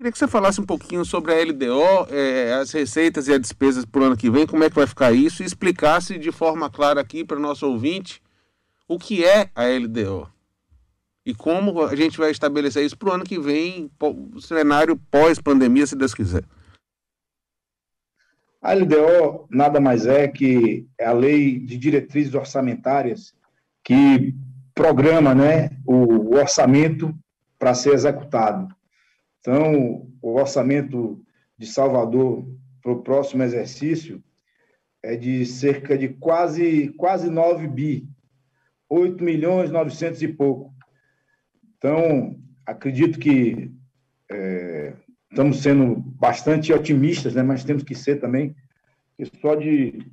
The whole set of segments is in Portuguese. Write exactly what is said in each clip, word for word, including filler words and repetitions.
Queria que você falasse um pouquinho sobre a L D O, eh, as receitas e as despesas para o ano que vem, como é que vai ficar isso, e explicasse de forma clara aqui para o nosso ouvinte o que é a L D O e como a gente vai estabelecer isso para o ano que vem, o cenário pós-pandemia, se Deus quiser. A L D O nada mais é que é a Lei de Diretrizes Orçamentárias que programa, né, o orçamento para ser executado. Então, o orçamento de Salvador para o próximo exercício é de cerca de quase, quase nove bi, oito milhões e novecentos e pouco. Então, acredito que é, estamos sendo bastante otimistas, né, mas temos que ser também, que só de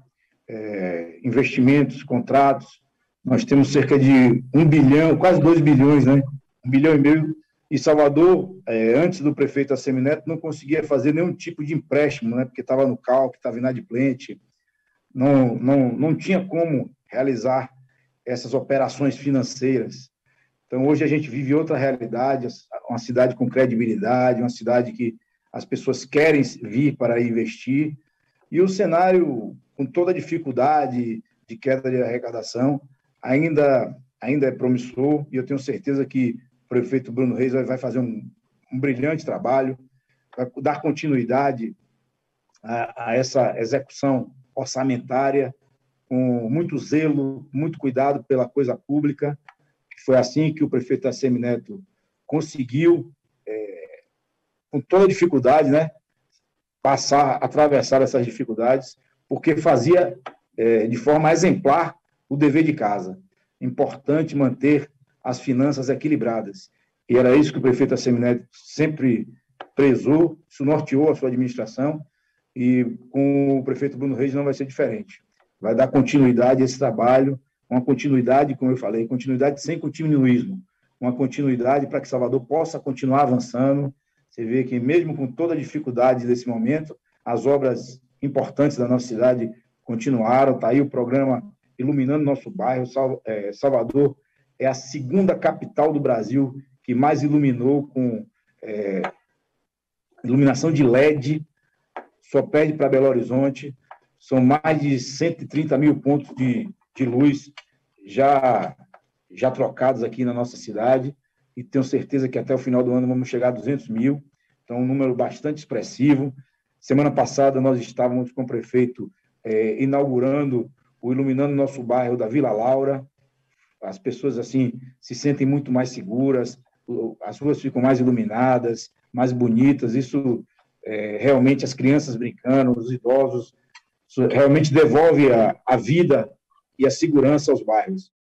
é, investimentos, contratos, nós temos cerca de um bilhão, quase dois bilhões, né, um bilhão e meio. E Salvador, é, antes do prefeito Assemineto, não conseguia fazer nenhum tipo de empréstimo, né, porque estava no calque, estava inadimplente, não, não, não tinha como realizar essas operações financeiras. Então, hoje a gente vive outra realidade, uma cidade com credibilidade, uma cidade que as pessoas querem vir para investir, e o cenário, com toda a dificuldade de queda de arrecadação, ainda, ainda é promissor, e eu tenho certeza que o prefeito Bruno Reis vai fazer um, um brilhante trabalho, vai dar continuidade a, a essa execução orçamentária, com muito zelo, muito cuidado pela coisa pública. Foi assim que o prefeito Assemineto conseguiu, é, com toda dificuldade, né, passar, atravessar essas dificuldades, porque fazia é, de forma exemplar o dever de casa. Importante manter as finanças equilibradas. E era isso que o prefeito Assemineto sempre prezou, isso norteou a sua administração, e com o prefeito Bruno Reis não vai ser diferente. Vai dar continuidade a esse trabalho, uma continuidade, como eu falei, continuidade sem continuismo, uma continuidade para que Salvador possa continuar avançando. Você vê que mesmo com toda a dificuldade desse momento, as obras importantes da nossa cidade continuaram. Está aí o programa Iluminando Nosso Bairro. Salvador é a segunda capital do Brasil que mais iluminou com é, iluminação de L E D, só perde para Belo Horizonte. São mais de cento e trinta mil pontos de, de luz já, já trocados aqui na nossa cidade, e tenho certeza que até o final do ano vamos chegar a duzentos mil, então um número bastante expressivo. Semana passada nós estávamos com o prefeito é, inaugurando o Iluminando Nosso Bairro da Vila Laura. As pessoas assim se sentem muito mais seguras, as ruas ficam mais iluminadas, mais bonitas. Isso é, realmente, as crianças brincando, os idosos, isso realmente devolve a, a vida e a segurança aos bairros.